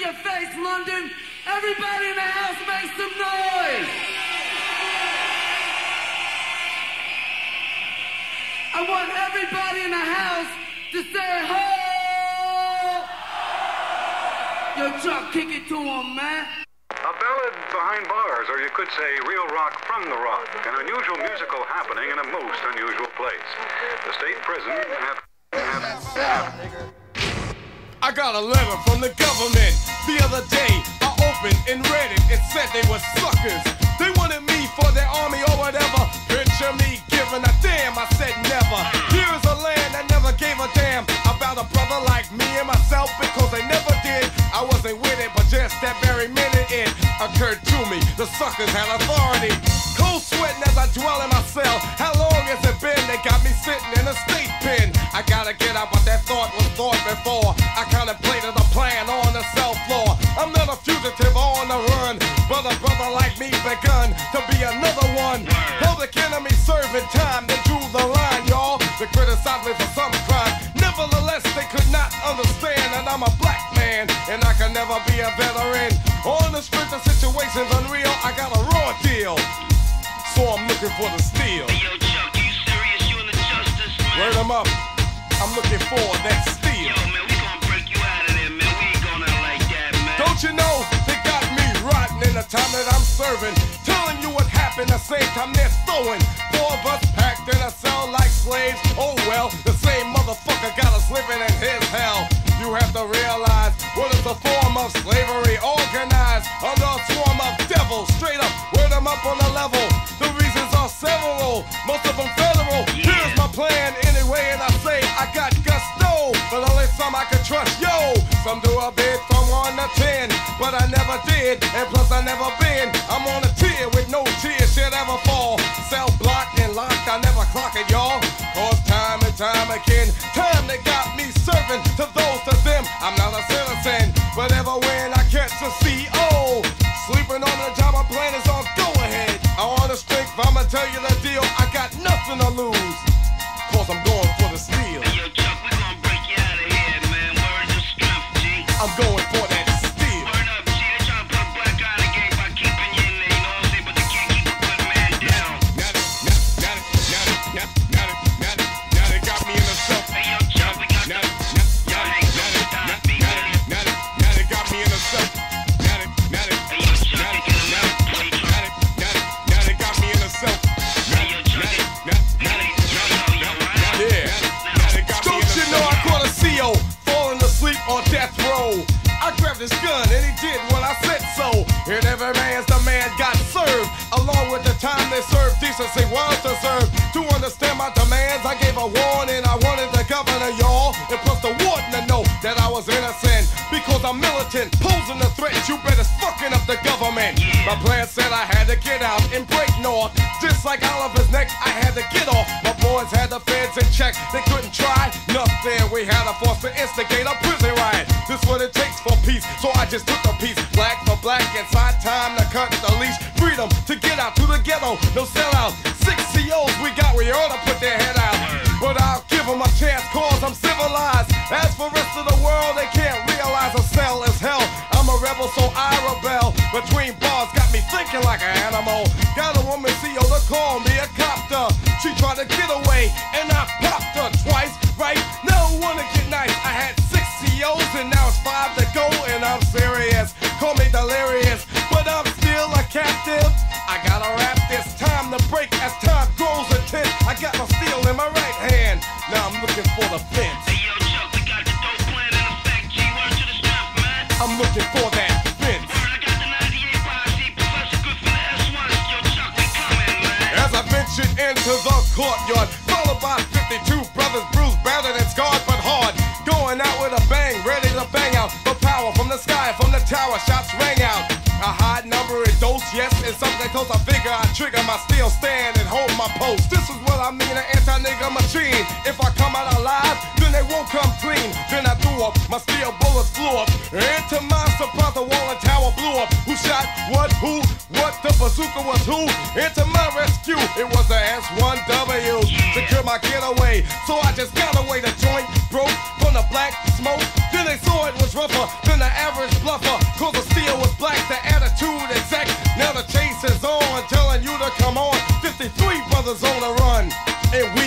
your face, London. Everybody in the house make some noise. I want everybody in the house to say ho. Yo, Chuck, kick it to him, man. A ballad behind bars, or you could say real rock from the rock. An unusual musical happening in a most unusual place. The state prison I got a letter from the government the other day. I opened and read it. It said they were suckers. They wanted me for their army or whatever. Picture me giving a damn. I said never. Here's a land that never gave a damn about a brother like me and myself, because they never did. I wasn't with it, but just that very minute it occurred to me. The suckers had authority. Cold sweating as I dwell in my cell. How long has it been? They got me sitting in a state pen. I gotta get out, but that thought was thought before. I contemplated a plan on the cell floor. I'm not a fugitive on the run, but a brother like me begun to be another one. Public enemy serving time. They drew the line, y'all. They criticized me for some crime. Nevertheless, they could not understand that I'm a black man and I can never be a veteran. On the strength of situations unreal, I got a raw deal, so I'm looking for the steel. Hey, yo, Chuck, you serious? You in the justice, man? Word 'em up. I'm looking for that steel. Yo, man, we gonna break you out of there, man. We ain't going out like that, man. Don't you know they got me rotten in the time that I'm serving, telling you what happened the same time they're throwing 4 of us packed in a cell like slaves. Oh well, the same motherfucker got us living in his hell. You have to realize what is the form of slavery, organized under a swarm of devils. Straight up, word 'em up on the level. The reasons are several, most of them federal. Here's my plan anyway, and I say I got gusto, but only some I can trust. Yo, some do a bid from 1 to 10, but I never did, and plus I never been. I'm on a tier with no tears should ever fall. Cell blocked and locked, I never clock it, y'all. Cause time and time again, time they got me serving to those to them. I'm not a citizen, but ever when I catch a CO, sleeping on the job, my plan is on go ahead. I want the strength, I'ma tell you the deal. I got nothing to lose, cause I'm going for the steel. Hey, yo, Chuck, we gonna break you out of here, man. Words of strength, G. I'm going for that steel. Word up, G. They tryna put a black eye in the game by keeping you in there, you know what I'm saying? But they can't keep a good man down. Now they got me in the cell. Hey, yo, Chuck, we got Now the... Yo, hang on, stop, B, man. they got me in the cell. Hey, yo, Chuck, they get him out. Now they got me in the cell. Hey, yo, Chuck, Don't you know I caught a CO falling asleep on death row? I grabbed his gun and he did what I said so. And every man's the man got served. Along with the time they served, decency was deserved. To understand my demands, I gave a warning. I wanted the governor, y'all, and plus the warden to know that I was innocent. Because I'm militant, posing a threat, you better fucking up the government. My plan said I had to get out and break north. Just like Oliver's neck, I had to get off. My boys had the feds in check, they couldn't try nothing. We had a force to instigate a prison riot. This what it takes for peace, so I just took a piece. Black for black, inside time to cut the leash. Freedom to get out to the ghetto, no sellout. 6 COs we got, we ought to put their head out. But I'll give them a chance, cause I'm civilized. As for rest of the world, they can't realize a cell is hell. I'm a rebel, so I rebel. Between bars, got me thinking like an animal. Got a woman CO to call me a copter. She tried to get away, and I popped her twice, right? No one to get nice. I had 6 COs, and now it's 5 to go, and I'm serious. Call me delirious, but I'm still a captive. I gotta rap this time to break as time grows intense. I got my steel in my right hand. Now I'm looking for the fence. Hey, yo, Chuck, we got the dope plan in effect, G. Word to the strength, man. I'm looking for that fence. Word, I got the 98 posse, Professor Good for the S1s. Yo, Chuck, we coming, man. As I ventured into the courtyard, followed by 52 brothers, bruised, battered, and scarred, but hard. Going out with a bang, ready to bang out. The power from the sky, from the tower, shots rang out. A high number in dose, yes, and something close. I figure I trigger my steel stand and hold my post. This is what I mean, an anti-nigga machine. If I come out alive, then they won't come clean. Then I threw up, my steel bullets flew up. And to my surprise, the wall and tower blew up. Who shot what, who, what, the bazooka was who? And to my rescue, it was the S1W. Secure my getaway, so I just got away. The joint broke from the black smoke. Then they saw it was rougher than the average bluffer, cause the steel was black, the attitude exact. Now the chase is on, telling you to come on. 53 brothers on the run, and we